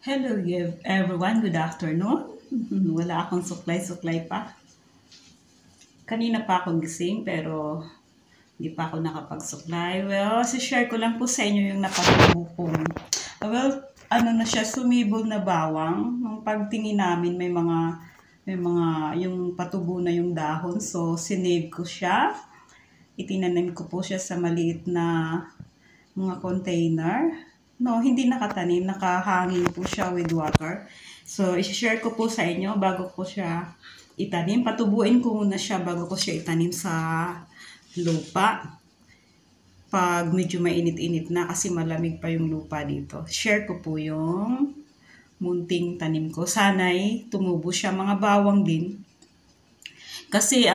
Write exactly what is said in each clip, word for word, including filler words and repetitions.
Hello everyone, good afternoon. Wala akong suklay-suklay pa. Kanina pa ako gising pero hindi pa ako nakapagsuklay. Well, si-share ko lang po sa inyo yung napatubo kong. Well, ano na siya, sumibol na bawang. Nung pagtingin namin may mga, may mga, yung patubo na yung dahon. So, sinave ko siya. Itinanim ko po siya sa maliit na mga container. No, hindi nakatanim, nakahangin po siya with water. So, i-share ko po sa inyo bago ko siya itanim. Patubuin ko muna siya bago ko siya itanim sa lupa. Pag medyo mainit-init na kasi malamig pa yung lupa dito. Share ko po yung munting tanim ko. Sana'y tumubo siya, mga bawang din. Kasi,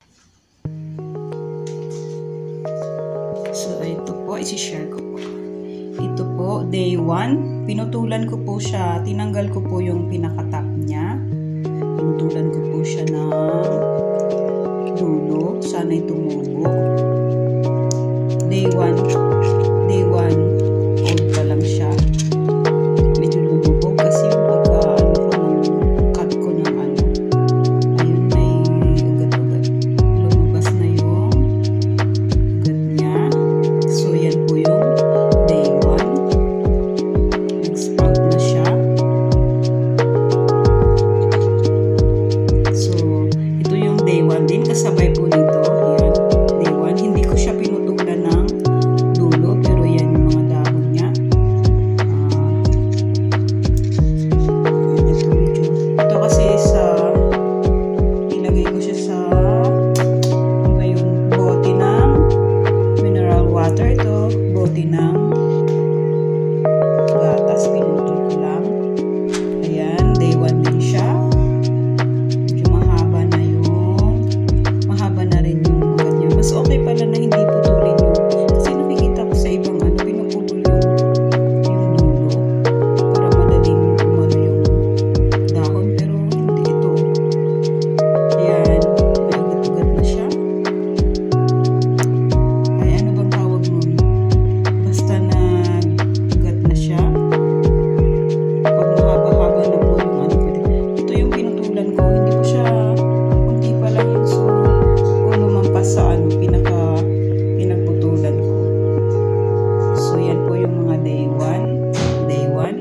so ito po, i-share ko po. Ito po, day one. Pinutulan ko po siya. Tinanggal ko po yung pinaka-top niya. Pinutulan ko po siya ng dulo. Sana'y tumubo. Day one. Day one. Old pa lang siya. Medyo lumubog kasi yung pagka ano ko ng cut ko ng ano. Ayun, may ugat-ugat. Lumabas na yung ugat niya. So, yan po yung day one. Nag-sprout na siya. So, ito yung day one din. Kasabay po nito. Yan. Day one. Hindi ko siya pinutulan ng dulo. Pero yan yung mga dahon niya. Uh, ito, medyo. Ito kasi sa ilagay ko siya sa ano ba yung bote ng mineral water. Ito, bote ng gatas, pinutol ko lang. Ayan, day one din siya. Medyo mahaba na yung, mahaba na rin yung kanya. Mas okay pala na hindi putulin yung, kasi nakikita ko sa ibang ano, pinuputol yung, yung dulo. Para madaling umano yung dahon, pero hindi ito. Ayan, may ugat-ugat na siya. Ay, ano bang tawag nun? Basta nag-ugat na siya. Pag mahaba-haba na po yung ano, pwede. Ito yung pinutulan ko. Hindi ko siya, kunti pa lang yung so, kung lumampas sa ano, pinaka, pinagputulan ko. So, yan po yung mga day one. Day one.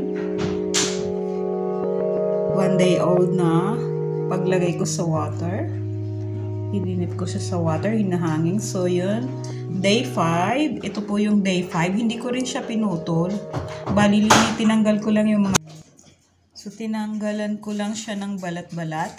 One day old na. Paglagay ko sa water. Hininip ko siya sa water, hinahangin. So, yun. Day five. Ito po yung day five. Hindi ko rin siya pinutol. Bali, tinanggal ko lang yung mga... So, tinanggalan ko lang siya ng balat-balat.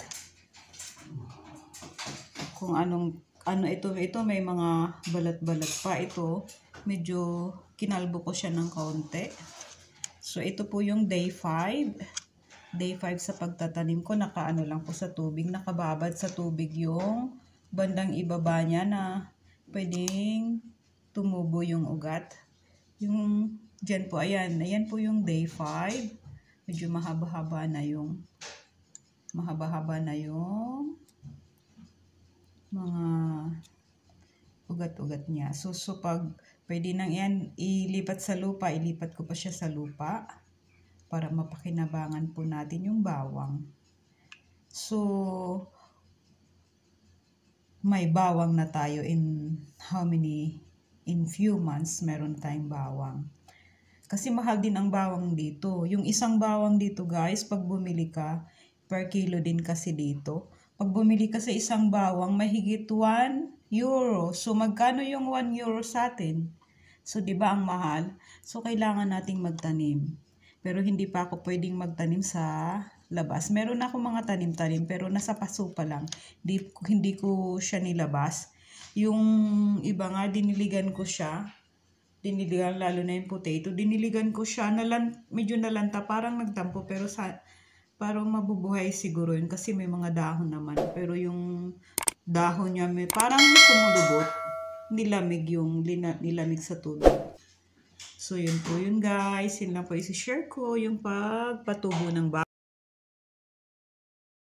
Kung anong... Ano ito, ito may mga balat-balat pa. Ito, medyo kinalbo ko siya ng kaunti. So, ito po yung day five. Day five sa pagtatanim ko. Nakaano lang po sa tubig. Nakababad sa tubig yung bandang ibaba niya na pwedeng tumubo yung ugat. Yung dyan po, ayan. Ayan po yung day five. Medyo mahaba-haba na yung mahaba-haba na yung mga ugat-ugat niya. So, so pag pwede nang yan ilipat sa lupa, ilipat ko pa siya sa lupa para mapakinabangan po natin yung bawang. So, may bawang na tayo in how many, in few months, meron tayong bawang. Kasi mahal din ang bawang dito. Yung isang bawang dito guys, pag bumili ka, per kilo din kasi dito. Pag bumili ka sa isang bawang, mahigit one euro. So, magkano yung one euro sa atin? So, di ba ang mahal? So, kailangan nating magtanim. Pero hindi pa ako pwedeng magtanim sa labas. Meron ako mga tanim-tanim pero nasa paso pa lang. Di, hindi ko siya nilabas. Yung iba nga, diniligan ko siya. Diniligan, lalo na yung potato. Diniligan ko siya. Nalan, medyo nalanta, parang nagtampo. Pero sa, parang mabubuhay siguro yun kasi may mga dahon naman. Pero yung dahon niya may parang kumulubot. Nilamig yung nilamig sa tubig. So, yun po yun guys. Yun lang po isi-share ko yung pagpatubo ng bawang.